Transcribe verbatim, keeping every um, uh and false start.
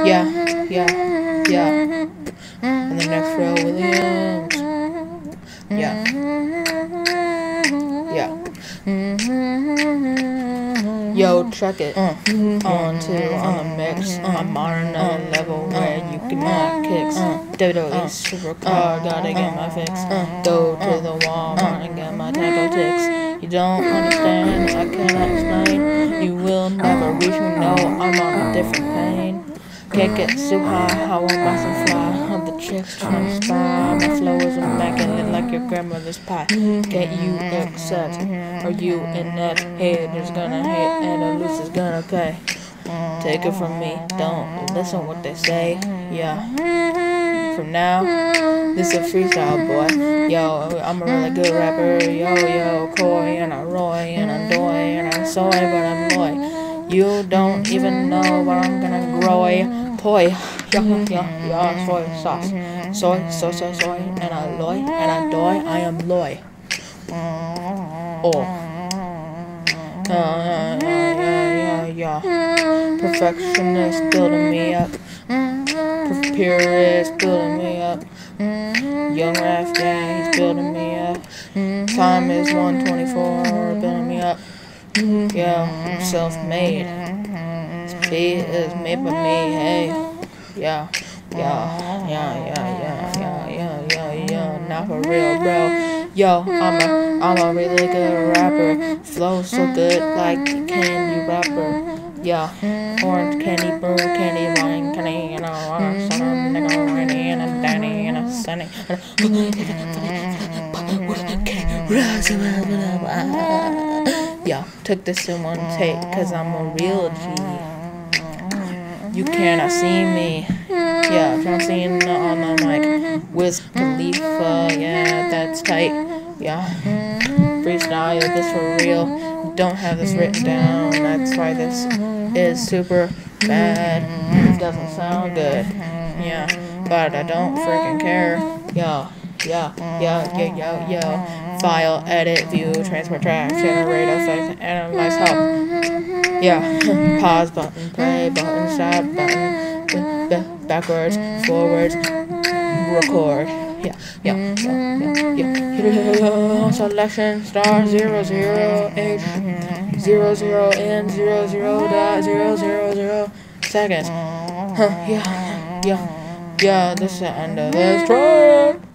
Yeah, yeah, yeah. And the next row, Williams. Yeah. Yeah. Yo, check it. Uh, on to on the mix. Uh, I'm on another level where you can knock kicks. W W E supercar, gotta get my fix. Go to the Walmart and get my taco ticks. You don't understand, I cannot explain. You will never reach me, no, I'm on a different plane. Can't get too high, I won't buy some fly. The chicks trying to spy. My flow is immaculate like your grandmother's pie. Can't you accept? Are you inept? Haters gonna hate and the loose is gonna pay. Take it from me, don't listen what they say. Yeah. From now, this is a freestyle, boy. Yo, I'm a really good rapper. Yo, yo, Coy, and I'm Roy, and I'm Doy, and I'm Soy, but I'm Loy. You don't even know what I'm gonna grow. Toy, yo, yo, yo, soy sauce. Soy, soy, soy, soy, and I loy, and I doy, I am loy. Oh. Yeah, yeah, yeah, yeah, yeah. Perfectionist building me up. Purist building me up. Young Raph, yeah, he's building me up. Time is one twenty-four, building me up. Yeah, I'm self-made. This beat is made by me, hey. Yeah, yeah, yeah, yeah, yeah, yeah, yeah, yeah, yeah. Not for real, bro. Yo, I'm a, I'm a really good rapper. Flow so good like candy rapper. Yeah, orange candy, bird candy, wine candy, you know, I'm a son, nigga, rainy, and a danny, and a sunny. Yo, took this in one take, cause I'm a real G. You cannot see me. Yeah, if I'm seeing on the mic. Wiz Khalifa, yeah, that's tight. Yeah, freestyle, this for real. Don't have this written down, that's why this is super bad. Doesn't sound good. Yeah, but I don't freaking care. Yo, yeah, yeah, yeah, yeah, yeah. File, edit, view, transfer track, generate effect, analyze help. Yeah, pause button, play button, stop button, backwards, forwards, record. Yeah, yeah, yeah, yeah, yeah. Selection star zero zero H zero zero N zero zero dot zero zero zero seconds. Huh, yeah, yeah, yeah. This is the end of this track.